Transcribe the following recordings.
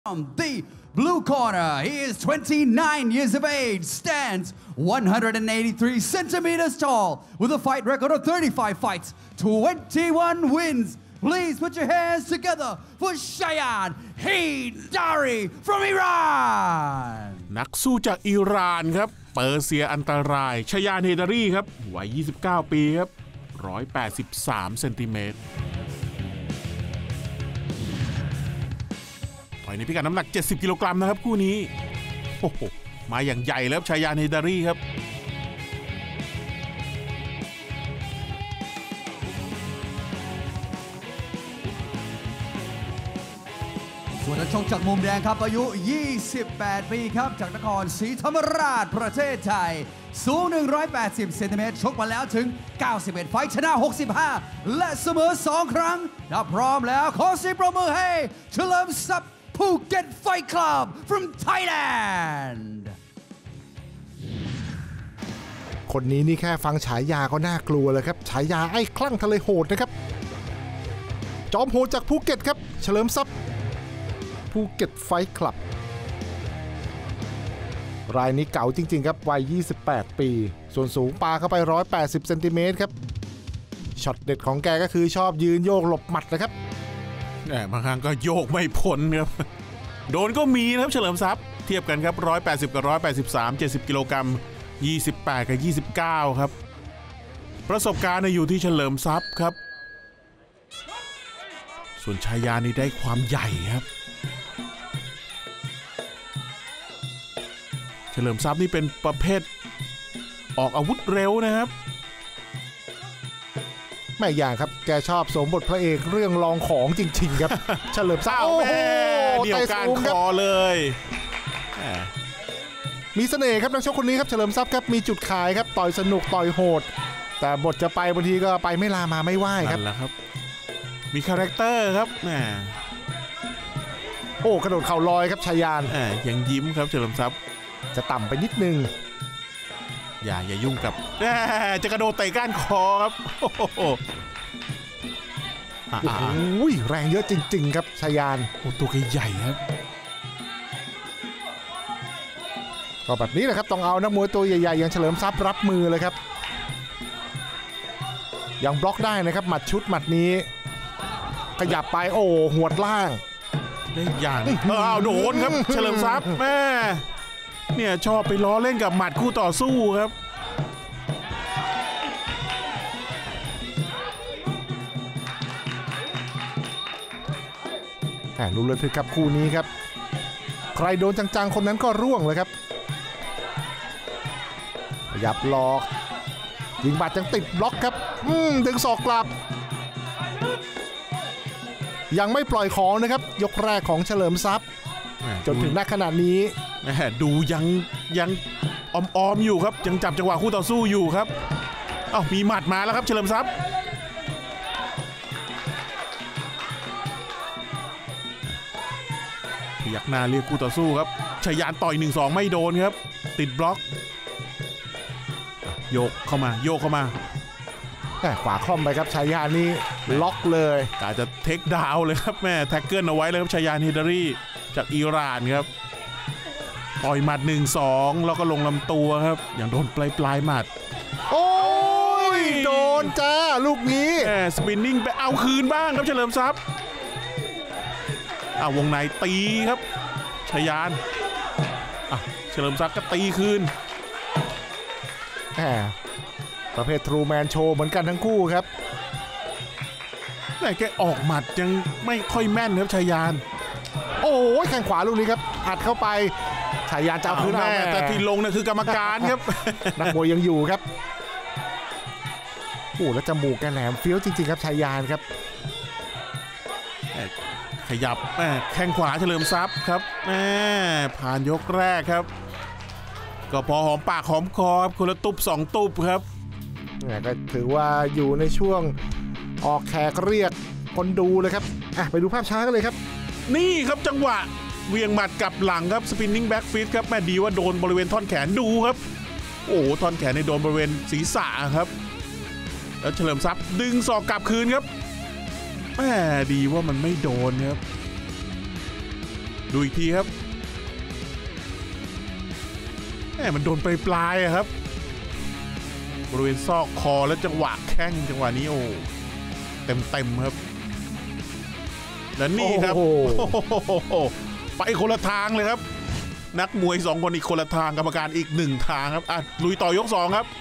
From the blue corner, he is 29 years of age, stands 183 centimeters tall, with a fight record of 35 fights, 21 wins. Please put your hands together for Shayan Heydari from Iran. นักสู้จากอิหร่านครับเปอร์เซียอันตรายชยานเฮดารีครับวัย29 ปีครับ183 เซนติเมตรต่อยในพิกัดน้ำหนัก70 กิโลกรัมนะครับคู่นี้โอ้โหมาอย่างใหญ่แล้วชยานเฮดารีครับส่วนนักชกจากมุมแดงครับอายุ 28 ปีครับจากนครศรีธรรมราชประเทศไทยสูง 180 เซนติเมตรชกมาแล้วถึง 91 ไฟท์ชนะ 65 และเสมอ 2 ครั้งถ้าพร้อมแล้วขอเสียงปรบมือให้เฉลิมทรัพย์ภูเก็ตไฟท์คลับ from Thailand คนนี้นี่แค่ฟังฉายาก็น่ากลัวเลยครับฉายาไอ้คลั่งทะเลโหดนะครับจอมโหดจากภูเก็ตครับเฉลิมทรัพย์ภูเก็ตไฟท์คลับรายนี้เก่าจริงๆครับวัย28 ปีส่วนสูงปาเข้าไป180 เซนติเมตรครับช็อตเด็ดของแกก็คือชอบยืนโยกหลบหมัดนะครับบางครั้งก็โยกไม่พ้นครับโดนก็มีนะครับเฉลิมทรัพย์เทียบกันครับ180กับ183 70 กิโลกรัม28กับ29ครับประสบการณ์อยู่ที่เฉลิมทรัพย์ครับส่วนชายานี่ได้ความใหญ่ครับเฉลิมทรัพย์นี่เป็นประเภทออกอาวุธเร็วนะครับไม่อย่างครับแกชอบสมบทพระเอกเรื่องลองของจริงๆครับเฉลิมทรัพย์โอ้โหเดี่ยวการคอเลยมีเสน่ห์ครับนักชกคนนี้ครับเฉลิมทรัพย์ครับมีจุดขายครับต่อยสนุกต่อยโหดแต่บทจะไปบางทีก็ไปไม่ลามาไม่ไหวครับนั่นแหละครับมีคาแรคเตอร์ครับโอ้กระโดดเข่าลอยครับชายานยังยิ้มครับเฉลิมทรัพย์จะต่ำไปนิดนึงอย่ายุ่งกับจะกระโดดเตะก้านคอครับโอ้โหแรงเยอะจริงๆครับชายานโอ้ตัวใหญ่ครับก็แบบนี้แหละครับต้องเอานักมวยตัวใหญ่ๆอย่างเฉลิมทรัพย์รับมือเลยครับยังบล็อกได้นะครับหมัดชุดหมัดนี้ขยับไปโอ้หวดล่างได้อย่างโดนครับเฉลิมทรัพย์แม่เนี่ยชอบไปล้อเล่นกับหมัดคู่ต่อสู้ครับรู้เลยคือกับคู่นี้ครับใครโดนจังๆคนนั้นก็ร่วงเลยครับขยับหลอกยิงบาดยังติดบล็อกครับดึงศอกกลับยังไม่ปล่อยของนะครับยกแรกของเฉลิมทรัพย์จนถึงณขณะนี้ดูยังออมอยู่ครับยังจับจังหวะคู่ต่อสู้อยู่ครับมีหมัดมาแล้วครับเฉลิมทรัพย์พยักหน้าเรียกคู่ต่อสู้ครับชยานต่อย 1-2 ไม่โดนครับติดบล็อกโยกเข้ามาขวาคล่อมไปครับชายานนี่ล็อกเลยกะจะเทคดาวเลยครับแม่แท็กเกิลเอาไว้เลยครับชยานเฮดารีจากอิหร่านครับต่อยหมัด 1-2 แล้วก็ลงลำตัวครับอย่างโดนปลายหมัดโอ้ยโดนจ้าลูกนี้สปินนิ่งไปเอาคืนบ้างครับเฉลิมทรัพย์วงในตีครับชยานเฉลิมทรัพย์ก็ตีคืนประเภททรูแมนโชว์เหมือนกันทั้งคู่ครับแต่แกออกหมัดยังไม่ค่อยแม่นครับชยานโอ้ยแข้งขวาลูกนี้ครับอัดเข้าไปชายานจะเอาคืนแม่แต่ที่ลงเนี่ยคือกรรมการครับนักมวยยังอยู่ครับโอ้แล้วจมูกแกแหลมเฟี้ยวจริงๆครับชายานครับขยับแข้งขวาเฉลิมทรัพย์ครับผ่านยกแรกครับก็พอหอมปากหอมคอครับคนละตุบ2 ตุบครับก็ถือว่าอยู่ในช่วงออกแขกเรียกคนดูเลยครับไปดูภาพช้ากันเลยครับนี่ครับจังหวะเวียงหมัดกลับหลังครับสปินนิ่งแบ็กฟิสครับแม่ดีว่าโดนบริเวณท่อนแขนดูครับโอ้ท่อนแขนในโดนบริเวณศีรษะครับแล้วเฉลิมทรัพย์ดึงศอกกลับคืนครับแม่ดีว่ามันไม่โดนครับดูอีกทีครับมันโดนปลายครับบริเวณซอกคอแล้วจังหวะแข้งจังหวะนี้โอ้เต็มครับและนี่ครับไปคนละทางเลยครับนักมวย2คนอีกคนละทางกรรมการอีก1ทางครับลุยต่อยก2ครับ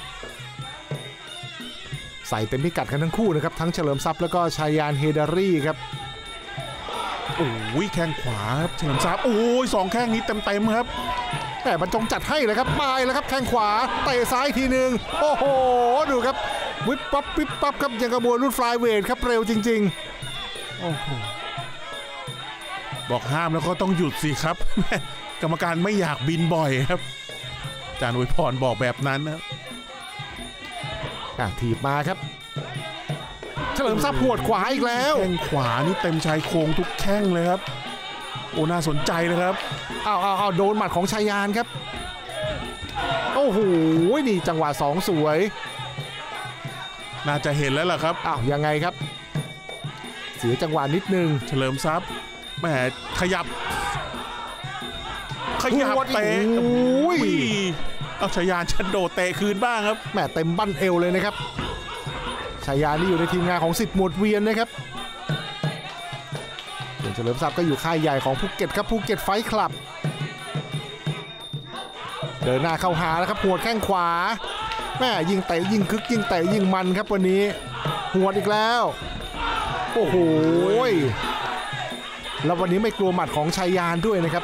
ใส่เต็มพิกัดกันทั้งคู่นะครับทั้งเฉลิมทรัพย์แล้วก็ชายานเฮดารี่ครับโอ้ยแข้งขวาครับเฉลิมทรัพย์โอ้ย2แข้งนี้เต็มครับแต่บรรจงจัดให้เลยครับมาแล้วครับแข้งขวาเตะซ้ายทีหนึ่งโอ้โหดูครับวิบปั๊บครับยังกระบวนรุ่นฟลายเวทครับเร็วจริงๆโอ้โหบอกห้ามแล้วก็ต้องหยุดสิครับกรรมการไม่อยากบินบ่อยครับอาจารย์อวยพรบอกแบบนั้นนะครับถีบมาครับเฉลิมทรัพย์หวดขวาอีกแล้วแข้งขวานี่เต็มชายโครงทุกแข้งเลยครับโอ้น่าสนใจเลยครับเอาโดนหมัดของชายานครับโอ้โหนี่จังหวะ2สวยน่าจะเห็นแล้วล่ะครับยังไงครับเสียจังหวะนิดนึงเฉลิมทรัพย์แหมขยับเตะเอาชายานชันโดเตะคืนบ้างครับแหมเต็มบั้นเอวเลยนะครับชายานนี่อยู่ในทีมงานของ10หมวดเวียนนะครับส่วนเฉลิมทรัพย์ก็อยู่ค่ายใหญ่ของภูเก็ตครับภูเก็ตไฟท์คลับเดินหน้าเข้าหาแล้วครับหัวแข้งขวาแม่ยิงเตะยิงคึกยิงเตะยิงมันครับวันนี้หัวอีกแล้วโอ้โหแล้ววันนี้ไม่กลัวหมัดของชายานด้วยนะครับ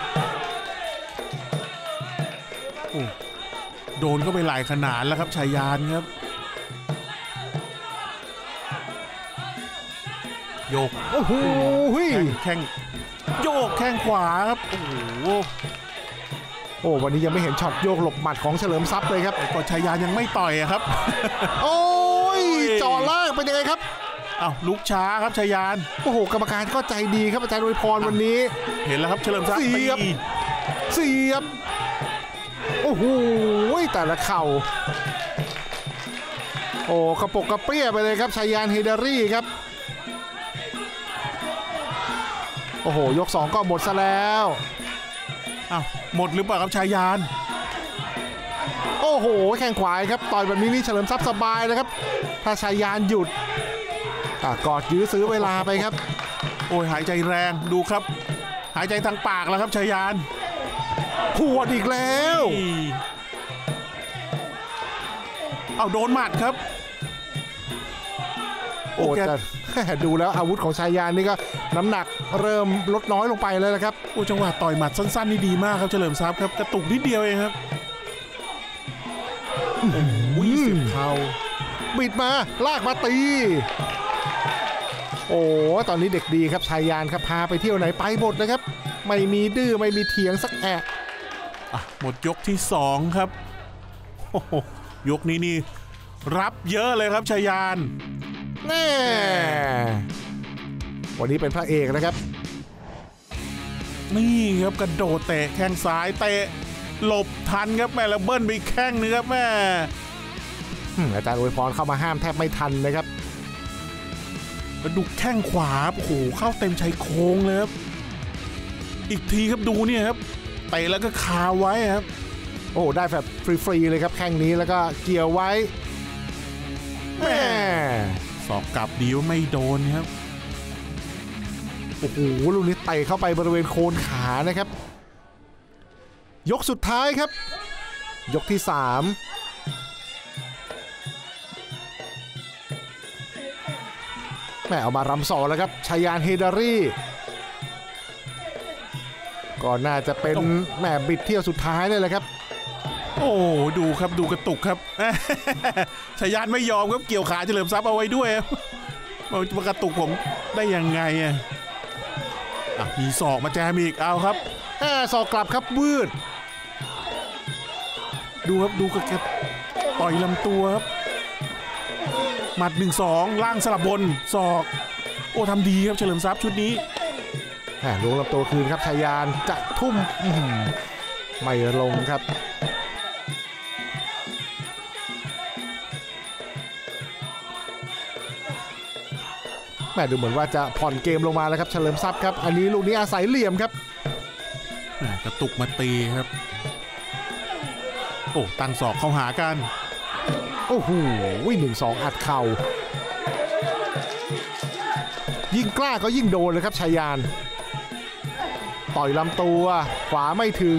โดนก็ไปหลายขนาดแล้วครับชายานครับโยกโอ้โหแข้งโยกแข้งขวาครับโอ้วันนี้ยังไม่เห็นช็อตโยกหลบหมัดของเฉลิมทรัพย์เลยครับก็ชายานยังไม่ต่อยครับโอ้ยจ่อล่างเป็นยังไงครับลุกช้าครับชายานโอ้โหกรรมการก็ใจดีครับอาจารย์อวยพรวันนี้เห็นแล้วครับเฉลิมทรัพย์เสียบโอ้โหแต่ละเข่าโอ้กระปกกระเปี้ยไปเลยครับชายานเฮดารี่ครับโอ้โหยก2ก็หมดซะแล้วหมดหรือเปล่าครับชายานโอ้โหแข้งขวาครับต่อยแบบนี้นี่เฉลิมทรัพย์สบายเลยครับถ้าชายานหยุดกอดยื้อซื้อเวลาไปครับโอ้ยหายใจแรงดูครับหายใจทางปากแล้วครับชายานปวดอีกแล้วโดนหมัดครับโอ้แต่ดูแล้วอาวุธของชายานนี่ก็น้ำหนักเริ่มลดน้อยลงไปเลยนะครับโอ้จังหวะต่อยหมัดสั้นๆนี่ดีมากครับเฉลิมทรัพย์ครับกระตุกนิดเดียวเองครับสิบเข่าบิดมาลากมาตีโอ้ตอนนี้เด็กดีครับชายานครับพาไปเที่ยวไหนไปหมดนะครับไม่มีดื้อไม่มีเถียงสักแอะหมดยกที่2ครับโอ้โหยกนี้นี่รับเยอะเลยครับชายานแน่วันนี้เป็นพระเอกนะครับนี่ครับกระโดดเตะแข้งซ้ายเตะหลบทันครับแม่แล้วเบิ้ลไปแข้งนึงครับแม่อาจารย์อวยพรเข้ามาห้ามแทบไม่ทันนะครับแล้วดูแข้งขวาโอ้โหเข้าเต็มชายโครงเลยครับอีกทีครับดูเนี่ยครับเตะแล้วก็คาไว้ครับโอ้ได้แบบฟรีๆเลยครับแข้งนี้แล้วก็เกี่ยวไว้แม่สอกกลับดีว่าไม่โดนครับโอ้โหลูกนี้เตะเข้าไปบริเวณโคนขานะครับยกสุดท้ายครับยกที่3แม่เอามารำสอแล้วครับชายานเฮดารี่ก็น่าจะเป็นแม่บิดเที่ยวสุดท้ายเลยแหละครับโอ้ดูครับดูกระตุกครับชายานไม่ยอมครับเกี่ยวขาเฉลิมทรัพย์เอาไว้ด้วยมากระตุกผมได้ยังไงมีศอกมาแจมอีกเอาครับศอกกลับครับวืดดูครับดูกระต่อยลำตัวครับหมัด 1-2 ล่างสลับบนศอกโอ้ทำดีครับเฉลิมทรัพย์ชุดนี้ลงลำตัวคืนครับชายานจะทุ่มไม่ลงครับแม่ดูเหมือนว่าจะผ่อนเกมลงมาแล้วครับเฉลิมทรัพย์ครับอันนี้ลูกนี้อาศัยเหลี่ยมครับกระตุกมาตีครับโอ้ตั้งศอกเข้าหากันโอ้โห1-2 อัดเข่ายิ่งกล้าก็ยิ่งโดนเลยครับชายานต่อยลำตัวขวาไม่ถึง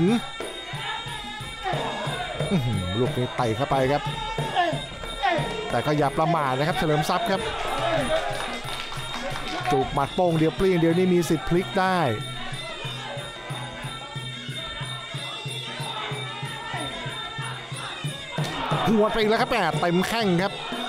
ลูกนี้ไต่เข้าไปครับแต่ก็อย่าประมาทนะครับเฉลิมทรัพย์ครับจูบหมัดโป้งเดียวเปลี่ยงเดียวนี่มีสิทธิ์พลิกได้หัวไปแล้วครับเต็มแข้งครับ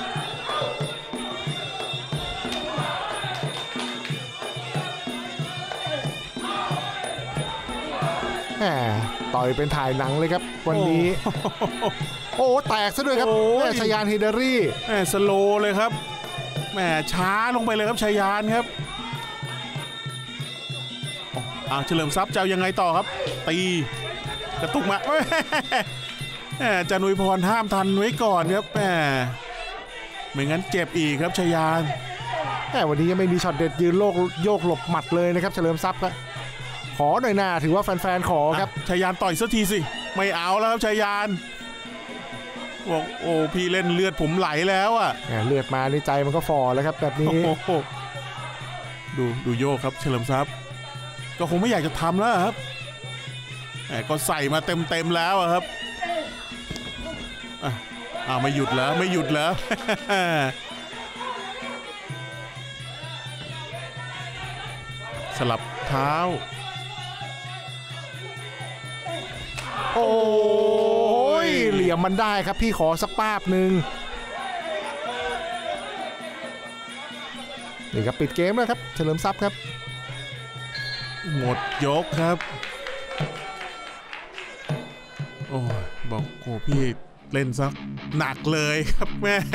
ต่อยเป็นถ่ายหนังเลยครับวันนี้โอ้แตกซะด้วยครับชายานฮิดารี่สโลเลยครับแหมช้าลงไปเลยครับชายานครับเฉลิมทรัพย์จะยังไงต่อครับตีกระตุกมาจะนุยพรห้ามทันไว้ก่อนครับไม่งั้นเจ็บอีกครับชายานวันนี้ยังไม่มีช็อตเด็ดยืนโยกหลบหมัดเลยนะครับเฉลิมทรัพย์ครับขอหน่อยหน้าถือว่าแฟนๆขอครับชายานต่อยสักทีสิไม่เอาแล้วครับชายานบอกโอ้พี่เล่นเลือดผมไหลแล้วเลือดมาในใจมันก็ฝ่อแล้วครับแบบนี้ดูโยกครับเฉลิมทรัพย์ก็คงไม่อยากจะทำแล้วครับก็ใส่มาเต็มแล้วครับไม่หยุดแล้วสลับเท้าโอ้ยเหลี่ยมมันได้ครับพี่ขอสักป้าบหนึ่งนี่ครับปิดเกมแล้วครับเฉลิมทรัพย์ครับหมดยกครับโอ้บอกโอ้พี่เล่นซักหนักเลยครับแม่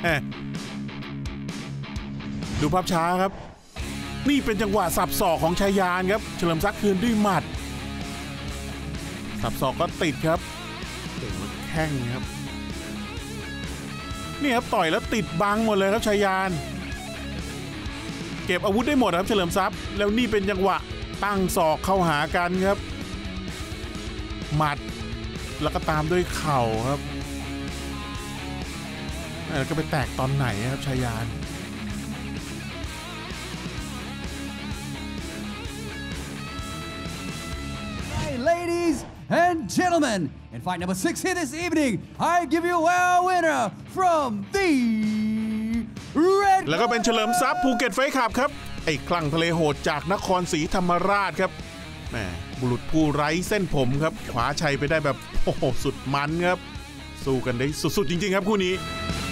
ดูภาพช้าครับนี่เป็นจังหวะสับศอกของชายานครับเฉลิมทรัพย์คืนด้วยหมัดสับศอกก็ติดครับแข้งครับนี่ครับต่อยแล้วติดบังหมดเลยครับชายานเก็บอาวุธได้หมดครับเฉลิมทรัพย์แล้วนี่เป็นจังหวะตั้งศอกเข้าหากันครับหมัดแล้วก็ตามด้วยเข่าครับแล้วก็ไปแตกตอนไหนครับชายาน Ladies and gentlemen, in fight number 6 here this evening, I give you a winner from the Red แล้วก็เป็นเฉลิมทรัพย์ภูเก็ตไฟท์คลับครับไอ้คลั่งทะเลโหดจากนครศรีธรรมราชครับแหมบุรุษผู้ไร้เส้นผมครับคว้าชัยไปได้แบบโอ้โหสุดมันครับสู้กันได้สุดๆจริงๆครับคู่นี้